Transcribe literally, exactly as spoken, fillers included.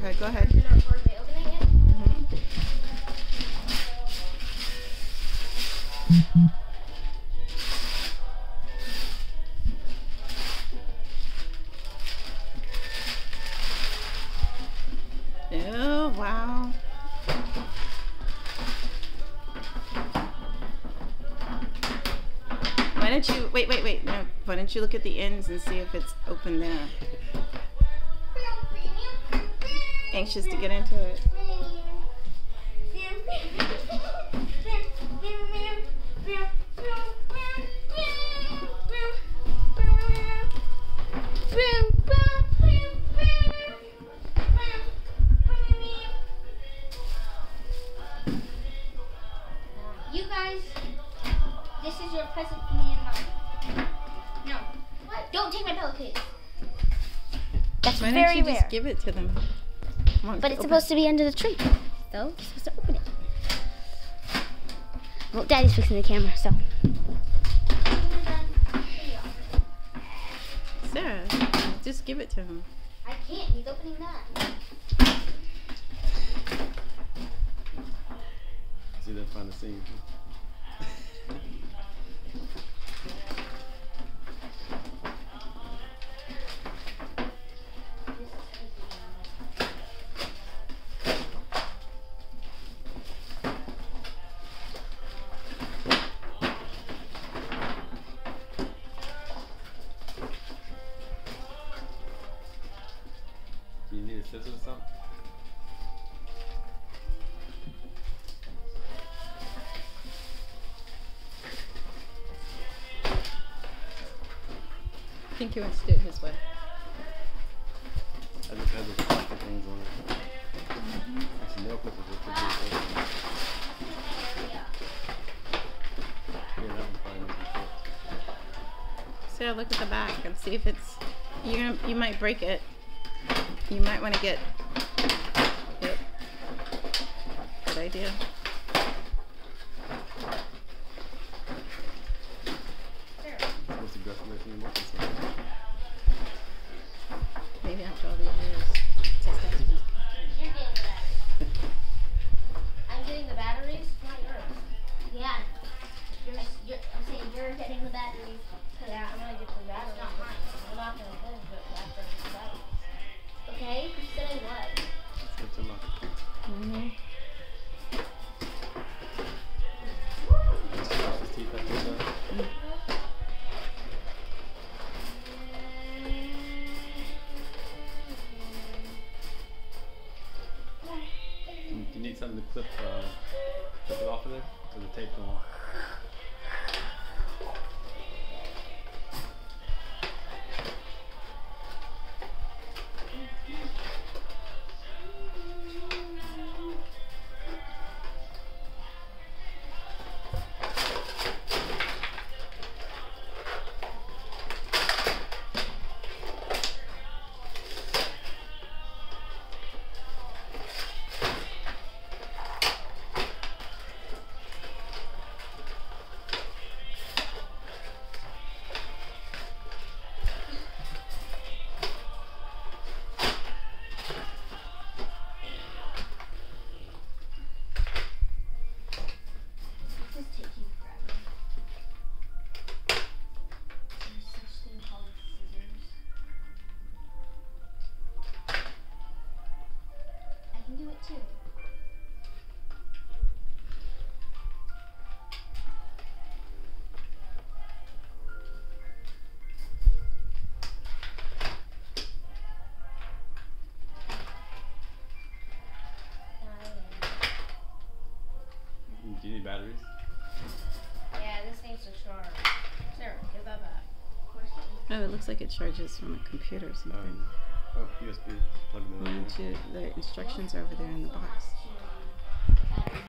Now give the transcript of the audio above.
Okay, go ahead. Mm-hmm. Oh, wow. Why don't you, wait, wait, wait, no, why don't you look at the ends and see if it's open there? Anxious to get into it. You guys, this is your present for me and Mom. No. What? Don't take my pillowcase. That's Why very don't you rare. just give it to them? On, But it's open. supposed to be under the tree. So you're supposed to open it. Well, Daddy's fixing the camera, so. Sarah, just give it to him. I can't. He's opening that. See them find the same. Do you need a scissors or something? I think he wants to do it his way. I just had the plastic things on it. Mm-hmm. Actually, nail clippers are pretty good. Yeah, that one's probably not gonna fit. Sarah, look at the back and see if it's, you're gonna, you might break it. You might want to get, yep, good idea. Supposed to grab something from your mouth or something. Maybe after all these years. Just ask him. You're getting the batteries. I'm getting the batteries, not yours. Yeah. You're, you're, I'm saying you're getting the batteries. Yeah, I'm gonna get the batteries. Not mine. I'm not gonna go to it after the batteries. Okay? You said I was. Let's get your mouth. Mm-hmm. Let's brush his teeth after that. Do you- do you need something to clip, uh, clip it off of there? Or the tape on? This is taking forever. There's such thing called scissors. I can do it too. Do you need batteries? Yeah, this needs to charge. Sarah, give that back. Oh, it looks like it charges from a computer or something. Um, oh, U S B. Plug them Why in. don't you, the instructions are over there in the box.